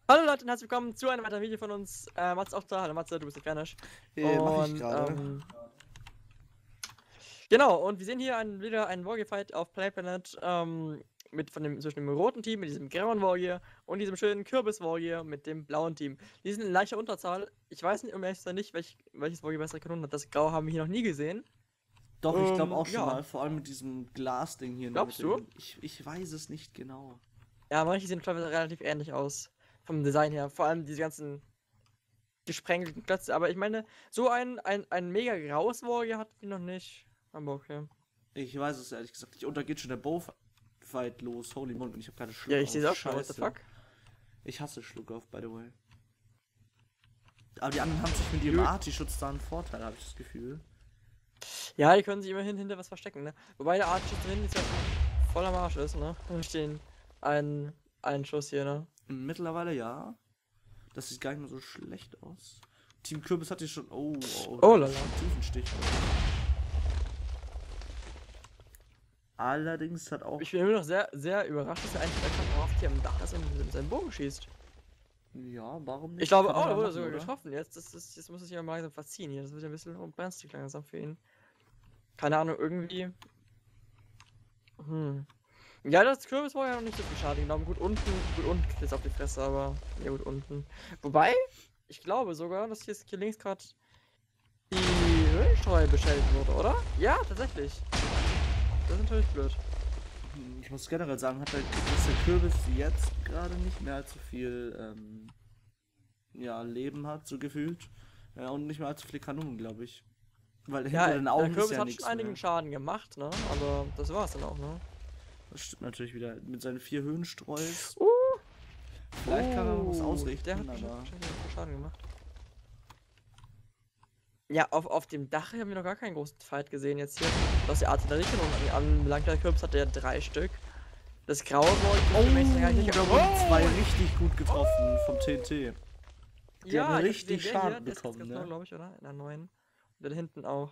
Hallo Leute und herzlich willkommen zu einem weiteren Video von uns. Mats auch da. Hallo Matze, du bist der Vanish. Mach ich gerade. Genau, und wir sehen hier wieder einen Warrior-Fight auf PlayPlanet zwischen dem roten Team mit diesem grauen Warrior und diesem schönen Kürbis-Warrior mit dem blauen Team. Die sind in leichter Unterzahl. Ich weiß nicht, um ehrlich zu sein, nicht, welches Warrior bessere Kanonen hat. Das Grau haben wir hier noch nie gesehen. Doch, ich glaube auch schon ja. mal, vor allem mit diesem Glasding hier. Glaubst du? Ich weiß es nicht genau. Ja, manche sehen teilweise relativ ähnlich aus. Vom Design her. Vor allem diese ganzen gesprengelten Klötze. Aber ich meine, so ein mega graues Warrior hatten wir noch nicht. Aber okay. Ich weiß es ehrlich gesagt nicht. Und da geht schon der Bow-Fight los. Holy moly, und ich habe keine Schluck Ja, ich auf. sehe es auch schon. What the Scheiße. fuck? Ich hasse Schluck auf, by the way. Aber die anderen haben sich mit ihrem Arti-Schutz da einen Vorteil, habe ich das Gefühl. Ja, die können sich immerhin hinter was verstecken, ne? Wobei der Artschutz drin jetzt ja schon voller Marsch ist, ne? Durch den einen Schuss hier, ne? Mittlerweile ja. Das sieht gar nicht mehr so schlecht aus. Team Kürbis hat hier schon. Oh lala. Tiefenstich. Allerdings hat auch. Ich bin immer noch sehr, sehr überrascht, dass er einfach auf hier am Dach ist und mit seinem Bogen schießt. Ja, warum nicht? Ich glaube, Kann er man wurde machen, sogar oder? getroffen. Jetzt muss es sich ja mal langsam verziehen hier. Das wird ja ein bisschen brenzlig langsam für ihn. Keine Ahnung, irgendwie. Ja, das Kürbis war ja noch nicht so viel Schaden genommen. Gut unten jetzt auf die Fresse, aber ja gut unten. Wobei, ich glaube sogar, dass hier links gerade die Höhlenstreu beschädigt wurde, oder? Ja, tatsächlich. Das ist natürlich blöd. Ich muss generell sagen, hat der Kürbis jetzt gerade nicht mehr allzu viel ja, Leben hat, so gefühlt. Ja, und nicht mehr allzu viele Kanonen, glaube ich. Weil hinter den Augen der Kürbis ist ja hat nichts schon einigen mehr. Schaden gemacht, ne? Aber das war's dann auch, ne? Das stimmt natürlich wieder. Mit seinen 4 Höhenstreus. Vielleicht kann er noch was ausrichten, der hat aber... schon Schaden gemacht. Ja, auf dem Dach haben wir noch gar keinen großen Fight gesehen jetzt hier. Was die Artilleriekanonen anbelangt, der Kürbis hatte ja 3 Stück. Das graue Wolf da wurden 2 richtig gut getroffen vom TNT. Die haben richtig Schaden bekommen, ne? Glaube ich, oder? In der neuen. Und dann hinten auch.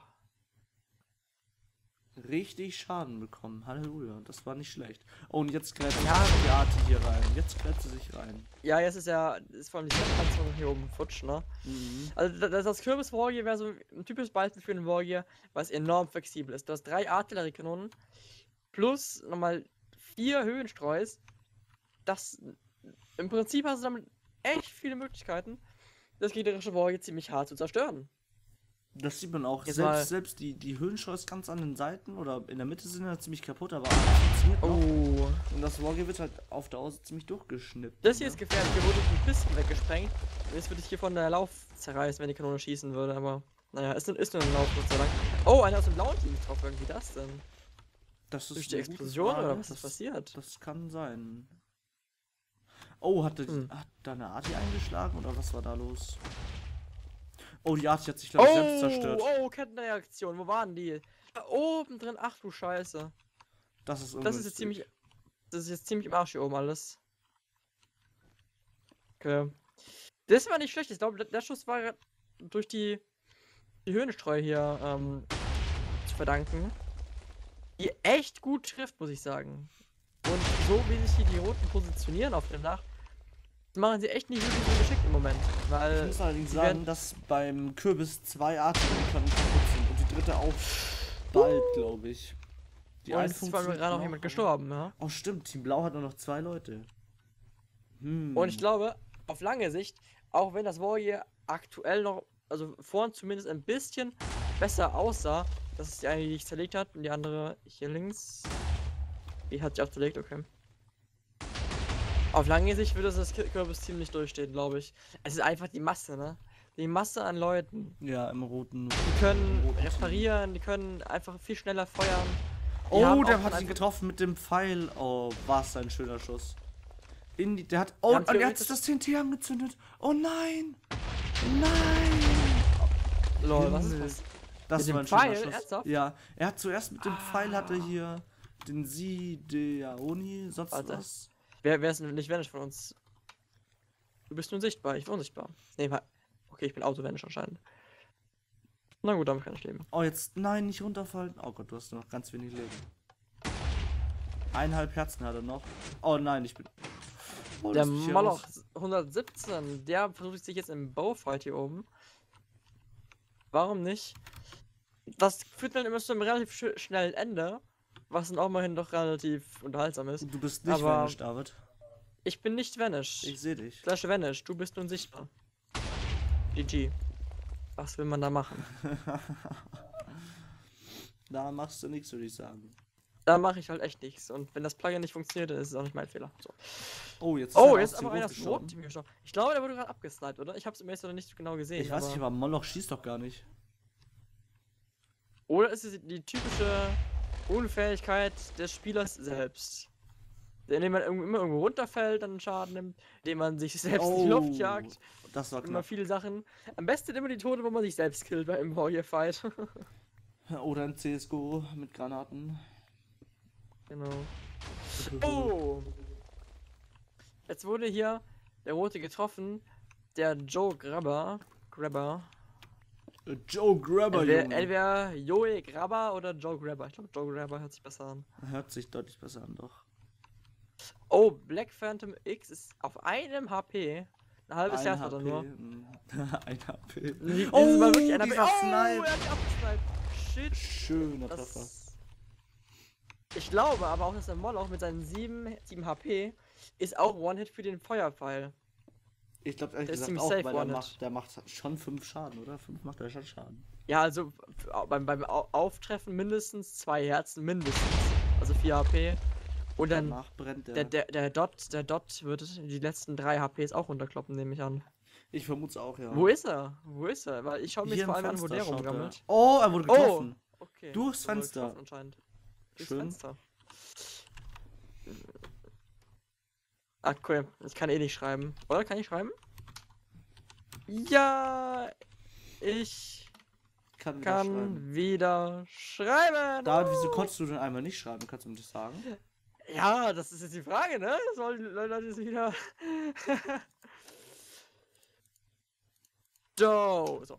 Richtig Schaden bekommen. Halleluja, das war nicht schlecht. Oh, und jetzt gräbt die Arti hier rein. Jetzt gräbt sie sich rein. Ja, jetzt ist vor allem die Panzerung hier oben futsch, ne? Also das Kürbis-Warrior wäre so ein typisches Beispiel für einen Warrior, was enorm flexibel ist. Du hast 3 Artilleriekanonen plus nochmal 4 Höhenstreus. Das im Prinzip hast du damit echt viele Möglichkeiten, das gegnerische Warrior ziemlich hart zu zerstören. Das sieht man auch. Jetzt Selbst die Höhenstreus ganz an den Seiten oder in der Mitte sind ja ziemlich kaputt, aber funktioniert noch. Und das Warrior wird halt auf der Außen ziemlich durchgeschnitten. Das hier ist gefährlich. Hier wurde die Pisten weggesprengt. Jetzt würde ich hier von der Lauf zerreißen, wenn die Kanone schießen würde, aber naja, ist nur ein Lauf, Gott sei Dank. Oh, einer aus dem blauen Team getroffen. Irgendwie das denn? Das ist durch die Explosion oder was ist passiert? Das kann sein. Oh, hat da eine Arti eingeschlagen oder was war da los? Oh, die Arti hat sich, glaube ich, selbst zerstört. Oh, Kettenreaktion. Wo waren die? Da oben drin. Ach du Scheiße. Das ist jetzt ziemlich im Arsch hier oben alles. Okay. Das war nicht schlecht. Ich glaube, der Schuss war durch die Höhenstreu hier zu verdanken. Die echt gut trifft, muss ich sagen. Und so wie sich hier die Roten positionieren auf dem Dach, machen sie echt nicht wirklich so geschickt im Moment. Weil ich muss allerdings sagen, dass beim Kürbis 2 Artillerie-Kanonen kaputt sind und die dritte auch bald, glaube ich. Die eine ist vor allem gerade noch jemand gestorben, ja. Oh stimmt, Team Blau hat nur noch 2 Leute. Und ich glaube, auf lange Sicht, auch wenn das Warrior aktuell noch, also vorn zumindest ein bisschen besser aussah, das ist die eine, die ich zerlegt hat, und die andere hier links. Die hat sich auch zerlegt, okay. Auf lange Sicht würde das Kürbis-Team nicht durchstehen, glaube ich. Es ist einfach die Masse, ne? Die Masse an Leuten. Ja, im roten. Die können reparieren, die können einfach viel schneller feuern. Oh, der hat ihn getroffen mit dem Pfeil. Oh, was ein schöner Schuss. Der hat. Oh, und er hat das TNT angezündet. Oh nein! Nein! Lol, was ist das? Das war ein schöner Schuss. Ernsthaft? Ja, er hat zuerst mit dem Pfeil hatte hier den Sideoni, sonst was. Wer ist denn nicht Vanish von uns? Du bist nun sichtbar, ich bin unsichtbar. Nee, okay, ich bin Auto-Vanish anscheinend. Na gut, damit kann ich leben. Oh, jetzt, nein, nicht runterfallen. Oh Gott, du hast noch ganz wenig Leben. 1,5 Herzen hat er noch. Oh nein, ich bin... Paul Der ist mich hier Moloch raus. 117, der versucht sich jetzt im Baufight hier oben. Warum nicht? Das führt dann immer zu einem relativ schnellen Ende, was dann auch mal doch relativ unterhaltsam ist. Du bist nicht aber Vanish, David. ich bin nicht Vanish. Ich sehe dich. Slash Vanish, du bist unsichtbar. GG. Was will man da machen? Da machst du nichts, würde ich sagen. Da mache ich halt echt nichts. Und wenn das Plugin nicht funktioniert, dann ist es auch nicht mein Fehler. So. Oh, jetzt Oh, einer jetzt aus dem aber einer Rot aus dem roten Team gestorben. Ich glaube, der wurde gerade abgesniped, oder? Ich habe es im ersten nicht genau gesehen. Ich weiß nicht, aber Moloch schießt doch gar nicht. Oder ist es die typische Unfähigkeit des Spielers selbst? Indem man immer irgendwo runterfällt, dann Schaden nimmt, indem man sich selbst in die Luft jagt. Das war Immer knapp. viele Sachen. Am besten immer die Tode, wo man sich selbst killt bei einem Warrior-Fight. Oder ein CSGO mit Granaten. Genau. Oh! Jetzt wurde hier der Rote getroffen. Der Joe Grabber. Joe Grabber, Junge. Entweder Joe Grabber oder Joe Grabber. Ich glaube, Joe Grabber hört sich besser an. Hört sich deutlich besser an, doch. Oh, Black Phantom X ist auf einem HP. Ein halbes Herz hat er nur. Ein HP. Oh, war wirklich ein HP. dieser Oh, Snipe. er hat abgesniped. Shit. Schöner Treffer. Das... Ich glaube aber auch, dass der Moloch mit seinen 7 HP ist auch One-Hit für den Feuerpfeil. Ich glaube ehrlich Der ist gesagt ziemlich auch, safe weil One-Hit. der macht schon 5 Schaden, oder? 5 macht er schon Schaden. Ja, also beim Auftreffen mindestens 2 Herzen, mindestens. Also 4 HP. Und dann Danach brennt der. der Dot wird die letzten 3 HPs auch runterkloppen, nehme ich an. Ich vermute es auch, ja. Wo ist er? Wo ist er? Weil ich schaue mir Hier jetzt vor im allem an, wo Fenster der schaut er. rumgammelt. Oh, er wurde getroffen. Okay. Durchs Er wurde Fenster. getroffen Anscheinend. Durchs Schön. Fenster. Ach cool, ich kann eh nicht schreiben. Oder kann ich schreiben? Ja, ich Kann kann wieder schreiben. David, wieso konntest du denn einmal nicht schreiben? Kannst du mir das sagen? Ja, das ist jetzt die Frage, ne? Sollen die Leute jetzt wieder... So.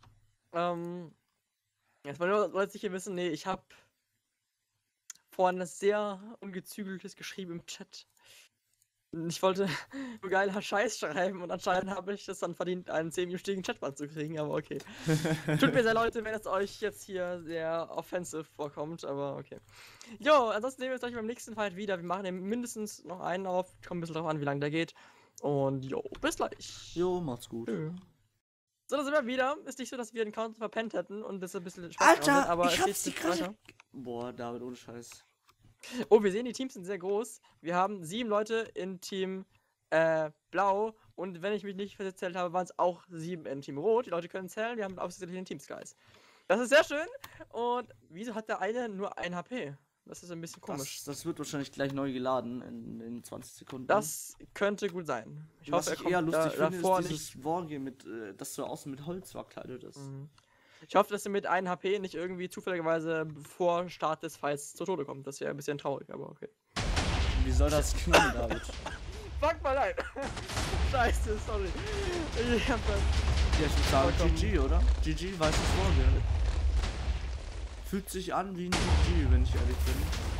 Jetzt wollen Leute sicher wissen, nee, ich habe vorhin das sehr ungezügeltes geschrieben im Chat. Ich wollte so geiler Scheiß schreiben und anscheinend habe ich es dann verdient, einen 10-minütigen Chatband zu kriegen, aber okay. Tut mir sehr, Leute, wenn es euch jetzt hier sehr offensive vorkommt, aber okay. Jo, ansonsten sehen wir uns gleich beim nächsten Fight wieder. Wir machen eben mindestens noch einen auf, kommt ein bisschen drauf an, wie lange der geht. Und jo, bis gleich. Jo, macht's gut. So, da sind wir wieder. Ist nicht so, dass wir den Counter verpennt hätten und das ein bisschen Spaß Alter, gemacht hat, aber ich es hab's geht die weiter. gerade. Boah, David, ohne Scheiß. Oh, wir sehen, die Teams sind sehr groß. Wir haben 7 Leute in Team Blau und wenn ich mich nicht verzählt habe, waren es auch 7 in Team Rot. Die Leute können zählen, wir haben ausschließlich den Team Skies. Das ist sehr schön. Und wieso hat der eine nur 1 HP? Das ist ein bisschen komisch. Das wird wahrscheinlich gleich neu geladen in 20 Sekunden. Das könnte gut sein. Ich Was hoffe, er ich kommt eher lustig finde, davor ist nicht. dieses Wargame mit, das so außen mit Holz verkleidet ist. Ich hoffe, dass er mit 1 HP nicht irgendwie zufälligerweise vor Start des Fights zu Tode kommt. Das wäre ein bisschen traurig, aber okay. Wie soll das klingen, David? Fuck mal nein! Scheiße, sorry. Ich hab das. Ja, ich würde sagen Vollkommen. GG, oder? GG, weißes Wargame. Fühlt sich an wie ein GG, wenn ich ehrlich bin.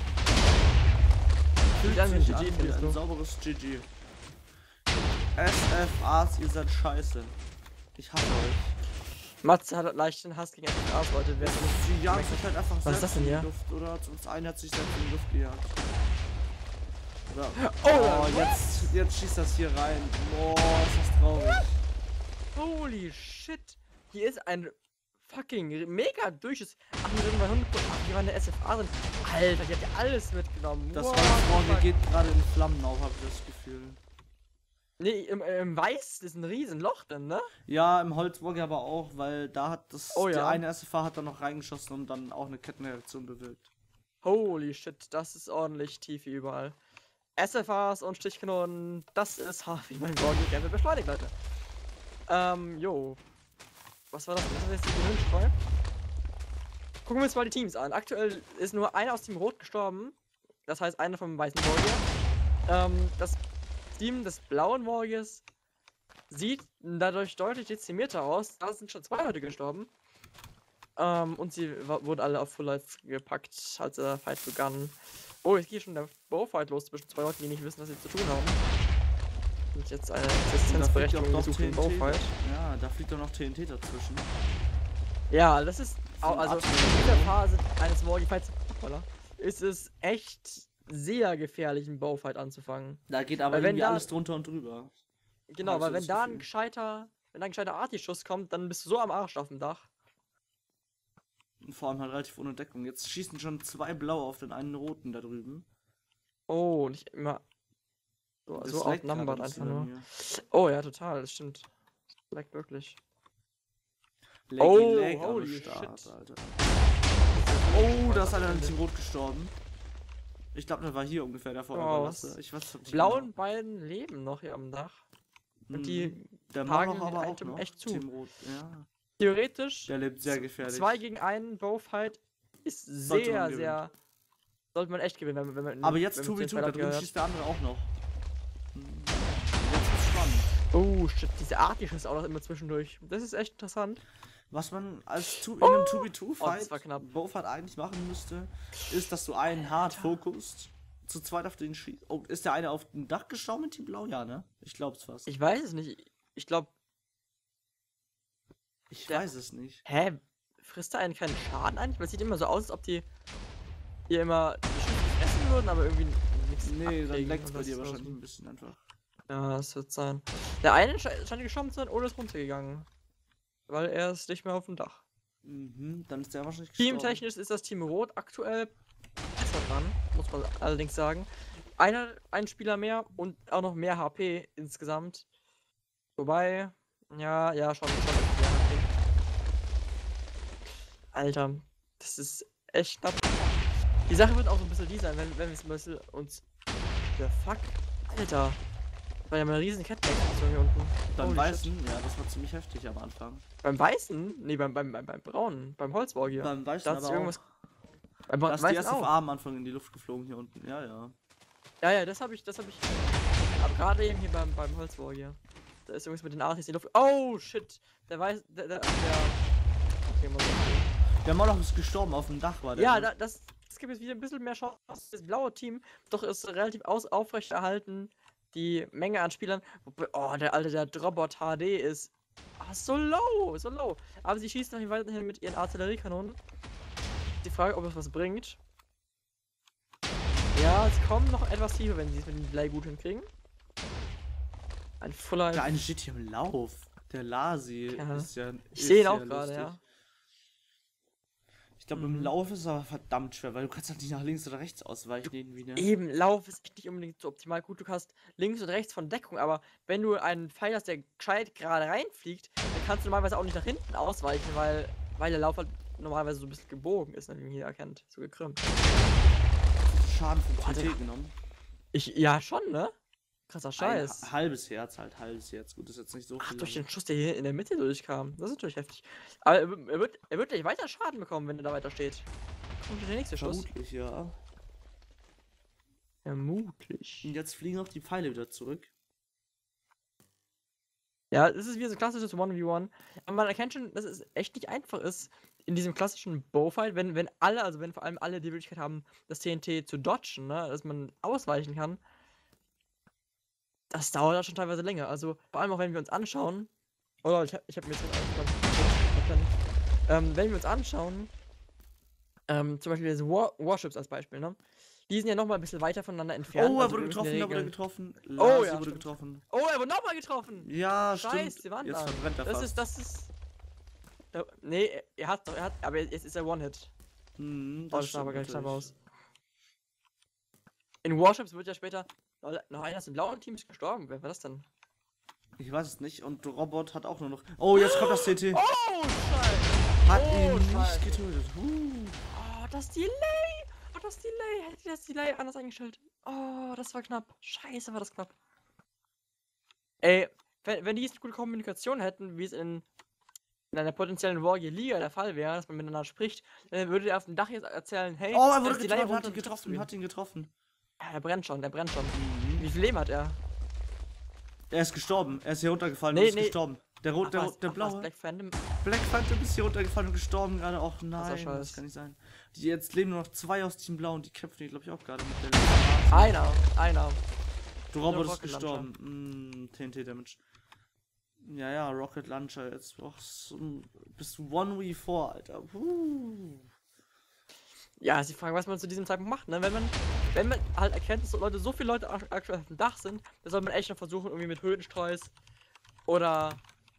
Fühlt an wie ein sich GG, an wie findest ein du? sauberes GG. SFAs, ihr seid scheiße. Ich hasse euch. Matze hat leicht den Hass gegen FFAs, Leute. Wer ist nicht... Sie jagen sich halt einfach Was ist das selbst denn in die hier? Luft, oder? Zumindest einer hat sich selbst in die Luft gejagt. Oder? Oh, jetzt schießt das hier rein. Boah, ist das traurig. Holy shit! Hier ist ein fucking mega Durchschuss. Ach, die waren der SFA sind. Alter, die hat ja alles mitgenommen. Das What Holzwalker the fuck? geht gerade in Flammen auf, habe ich das Gefühl. Nee, im Weiß ist ein Riesenloch drin, ne? Ja, im Holzwalker aber auch, weil da hat das. Oh, der ja. eine SFA hat dann noch reingeschossen und dann auch eine Kettenreaktion bewirkt. Holy shit, das ist ordentlich tief hier überall. SFAs und Stichkanonen, das ist hart wie mein Wargame wird beschleunigt, Leute. Jo. Was war das? Was ist jetzt die Gehirnstreu? Gucken wir uns mal die Teams an. Aktuell ist nur einer aus Team Rot gestorben. Das heißt, einer vom weißen Warrior. Das Team des blauen Warriors sieht dadurch deutlich dezimierter aus. Da sind schon 2 Leute gestorben. Und sie wurden alle auf Full Life gepackt, als der Fight begann. Oh, jetzt geht schon der Bowfight los zwischen 2 Leuten, die nicht wissen, was sie zu tun haben. Und jetzt eine Und da fliegt auch Existenzberechtigung noch gesucht im TNT. Baufight. Ja, da fliegt auch noch TNT dazwischen. Ja, das ist auch, also in dieser Phase eines Wargame-Fights ist es echt sehr gefährlich, einen Baufight anzufangen. Da geht aber Weil wenn irgendwie da- alles drunter und drüber. Genau, Hab ich weil so wenn das da Gefühl. wenn da ein gescheiter Arti-Schuss kommt, dann bist du so am Arsch auf dem Dach. Und vor allem halt relativ ohne Deckung. Jetzt schießen schon 2 blaue auf den einen roten da drüben. Oh, nicht immer. So, Das so leckt outnumbered gerade ein einfach bisschen nur. bei mir. Oh ja, total, das stimmt. Leckt wirklich. Leggy Oh, Leg am holy Start, shit. Alter. Oh, da ist einer in Team Rot gestorben. Ich glaube, der war hier ungefähr der Feuerwehrlasse. Ich weiß nicht Blauen genau. beiden leben noch hier am Dach. Und die der tagen Mauer aber auch Item noch. echt zu. Team Rot, ja. Theoretisch, Der lebt sehr gefährlich. 2 gegen 1 Bowfight ist Sollte man sehr, gewinnen. sehr. Sollte man echt gewinnen, wenn man. Aber jetzt wenn man 2v2, zu da den drüben Fightern schießt der andere auch noch. Jetzt ist spannend. Oh shit, diese Arti-Schuss auch noch immer zwischendurch. Das ist echt interessant. Was man in einem 2v2-Fight das war knapp. Bowfight eigentlich machen müsste, ist, dass du einen hart fokust, zu zweit auf den schießt. Oh, ist der eine auf dem Dach gestorben mit Team Blau? Ja, ne? Ich glaub's fast. Ich weiß es nicht. Ich glaube. Ich weiß es nicht. Hä? Frisst da einen keinen Schaden eigentlich? Weil es sieht immer so aus, als ob die hier immer die Schüsse essen würden, aber irgendwie nichts. Nee, dann abkriegen. leckt's Und bei das dir ist wahrscheinlich so- ein bisschen einfach. Ja, das wird sein. Der eine scheint gestorben zu sein oder ist runtergegangen. Weil er ist nicht mehr auf dem Dach. Mhm, dann ist der wahrscheinlich gestorben. Teamtechnisch ist das Team Rot aktuell besser dran, muss man allerdings sagen. Ein Spieler mehr und auch noch mehr HP insgesamt. Wobei, ja, schon mehr HP. Alter, das ist echt knapp. Die Sache wird auch so ein bisschen die sein, wenn wir zum Beispiel uns. Der Fuck? Alter. Das war ja mal eine riesen Kettenreaktion hier unten. Beim Holy Weißen, ja, das war ziemlich heftig am Anfang. Beim Weißen? Nee, beim Braunen. Beim Holzbau hier. Beim Weißen Da hat's aber irgendwas. auch. Beim Da ist die Weißen erste auch. am Anfang in die Luft geflogen hier unten. Ja, ja. Ja, das habe ich. Aber gerade eben hier beim Holzbau hier. Da ist irgendwas mit den Artis in die Luft. Oh shit! Der weiß. Okay, mal so. Der Moloch ist gestorben auf dem Dach, war der. Ja, ne? das gibt jetzt wieder ein bisschen mehr Chance. Das blaue Team doch ist relativ aufrechterhalten. Die Menge an Spielern. Oh, der Drobot HD ist. So low, so low. Aber sie schießen noch weiterhin mit ihren Artilleriekanonen. Die Frage, ob es was bringt. Ja, es kommen noch etwas tiefer, wenn sie es mit dem Delay gut hinkriegen. Ein Fuller. Der eine steht hier im Lauf. Der Lasi Ja. ist ja. Ich sehe ihn ist auch ja gerade, lustig. ja. Ich glaube, im Lauf ist es aber verdammt schwer, weil du kannst halt nicht nach links oder rechts ausweichen irgendwie, ne? Eben, Lauf ist echt nicht unbedingt so optimal. Gut, du hast links und rechts von Deckung, aber wenn du einen Pfeil hast, der gescheit gerade reinfliegt, dann kannst du normalerweise auch nicht nach hinten ausweichen, weil der Lauf halt normalerweise so ein bisschen gebogen ist, ne, wie man hier erkennt. So gekrümmt. Schaden vom Boah, TT Digga. genommen. Ja, schon, ne? Krasser Scheiß. Ein halbes Herz halt, halbes Herz. Gut, ist jetzt nicht so Ach, viel. durch aber- den Schuss, der hier in der Mitte durchkam. Das ist natürlich heftig. Aber er wird gleich weiter Schaden bekommen, wenn er da weiter steht. Kommt der nächste Schuss. Vermutlich, ja. Vermutlich. Und jetzt fliegen auch die Pfeile wieder zurück. Ja, es ist wie so ein klassisches 1v1. Aber man erkennt schon, dass es echt nicht einfach ist, in diesem klassischen Bowfight, wenn vor allem alle die Möglichkeit haben, das TNT zu dodgen, ne, dass man ausweichen kann. Das dauert ja schon teilweise länger. Also, vor allem auch wenn wir uns anschauen. Oh, ich hab mir jetzt wenn wir uns anschauen, zum Beispiel diese Warships als Beispiel, ne? Die sind ja nochmal ein bisschen weiter voneinander entfernt. Oh, er also wurde wir müssen getroffen, die er wurde Regeln- getroffen. Oh, Lasi ja, wurde stimmt. getroffen. Oh, er wurde nochmal getroffen! Ja, Scheiß, stimmt. die Wand Jetzt an. verbrennt er Das fast. ist. Nee, aber jetzt ist er One-Hit. Mhm, Oh, das sah aber gleich knapp natürlich. aus. In Warships wird ja später. Noch einer aus dem blauen Team ist gestorben. Wer war das denn? Ich weiß es nicht. Und Robot hat auch nur noch. Oh, jetzt kommt das CT. Oh, Scheiße! Hat oh, ihn nicht Scheiße. getötet. Oh, das Delay! Oh, das Delay! Hätte das Delay anders eingestellt. Oh, das war knapp. Scheiße, war das knapp. Ey, wenn die jetzt gute Kommunikation hätten, wie es in einer potenziellen Wargear-Liga der Fall wäre, dass man miteinander spricht, dann würde der auf dem Dach jetzt erzählen, hey, Oh, er das wurde Delay getroffen, runter, hat ihn du triffst getroffen, ihn. hat ihn getroffen. Ja, der brennt schon. Wie viel Leben hat er? Er ist gestorben. Er ist hier runtergefallen Nee, und ist nee. gestorben. Der blaue. Black Phantom. Black Phantom ist hier runtergefallen und gestorben gerade. Och Krasser nein, das Scheiß. kann nicht sein. Jetzt leben nur noch 2 aus Team Blau und die kämpfen hier, glaube ich, auch gerade mit der. Einer. Robot ist Rocket gestorben. TNT Damage. Ja, Rocket Launcher jetzt. Bist du 1v4, Alter. Ja, ist die Frage, was man zu diesem Zeitpunkt macht, ne? Wenn man halt erkennt, dass so viele Leute aktuell auf dem Dach sind, dann soll man echt noch versuchen, irgendwie mit Höhenstreus oder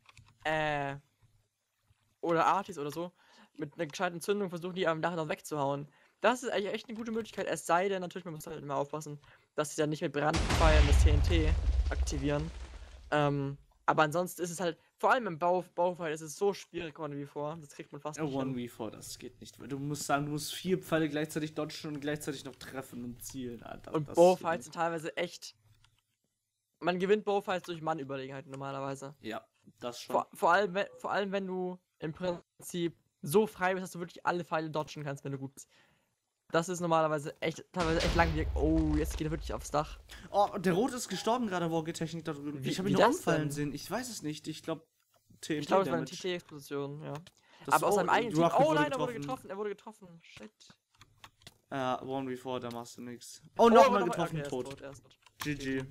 Artis oder so, mit einer gescheiten Zündung versuchen, die am Dach noch wegzuhauen. Das ist eigentlich echt eine gute Möglichkeit, es sei denn, natürlich, man muss halt immer aufpassen, dass sie dann nicht mit Brandpfeilen das TNT aktivieren. Aber ansonsten ist es halt, vor allem im Baufall ist es so schwierig, 1v4, das kriegt man fast nicht hin. 1v4, das geht nicht. Du musst sagen, du musst 4 Pfeile gleichzeitig dodgen und gleichzeitig noch treffen und zielen, Alter. Und Bowfights sind teilweise echt. Man gewinnt Bowfights durch Mannüberlegenheit normalerweise. Ja, das schon. Vor allem, wenn du im Prinzip so frei bist, dass du wirklich alle Pfeile dodgen kannst, wenn du gut bist. Das ist normalerweise teilweise echt langwierig. Oh, jetzt geht er wirklich aufs Dach. Oh, der Rote ist gestorben gerade, Warge-Technik da drüben. Ich habe ihn nur umfallen sehen. Ich weiß es nicht. Ich glaube, TNT. Ich glaube, es war eine TT-Explosion, ja. Aber aus seinem eigenen Team. Oh nein, er wurde getroffen. Shit. Ja, 1v4, da machst du nichts. Oh, nochmal getroffen, okay, tot. GG.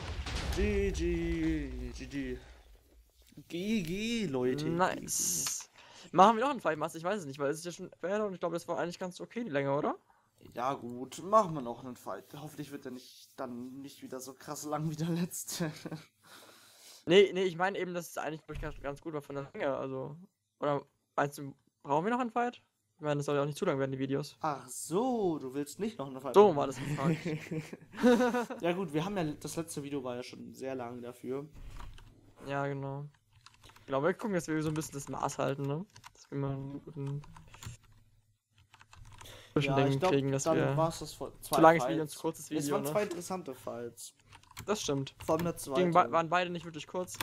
GG, Leute. Nice. Machen wir noch einen Fight-Master? Ich weiß es nicht, weil es ist ja schon fertig und ich glaube, das war eigentlich ganz okay, die Länge, oder? Ja gut, machen wir noch einen Fight. Hoffentlich wird der nicht wieder so krass lang wie der letzte. Nee, ich meine eben, dass es eigentlich ganz gut war von der Länge, also. Oder meinst du, brauchen wir noch einen Fight? Ich meine, das soll ja auch nicht zu lang werden, die Videos. Ach so, du willst nicht noch einen Fight so machen? War das gefragt. Ja gut, wir haben ja, das letzte Video war ja schon sehr lang dafür. Ja, genau. Genau, wir gucken, dass wir so ein bisschen das Maß halten, ne? Dass wir mal einen guten Zwischending kriegen, dass dann wir... war's das vor zu langes Video und zu kurzes Video, es waren 2 interessante Fights. Das stimmt. Vor allem der zweite. Waren beide nicht wirklich kurz.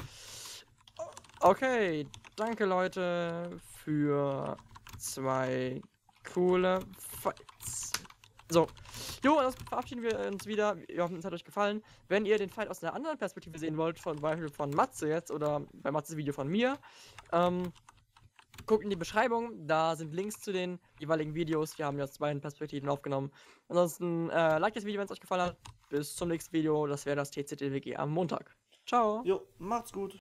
Okay, danke Leute für 2 coole Fights. So, jo, und das verabschieden wir uns wieder. Wir hoffen, es hat euch gefallen. Wenn ihr den Fight aus einer anderen Perspektive sehen wollt, zum Beispiel von Matze jetzt oder bei Matzes Video von mir, guckt in die Beschreibung, da sind Links zu den jeweiligen Videos. Wir haben ja aus 2 Perspektiven aufgenommen. Ansonsten, liked das Video, wenn es euch gefallen hat. Bis zum nächsten Video, das wäre das TCTWG am Montag. Ciao. Jo, macht's gut.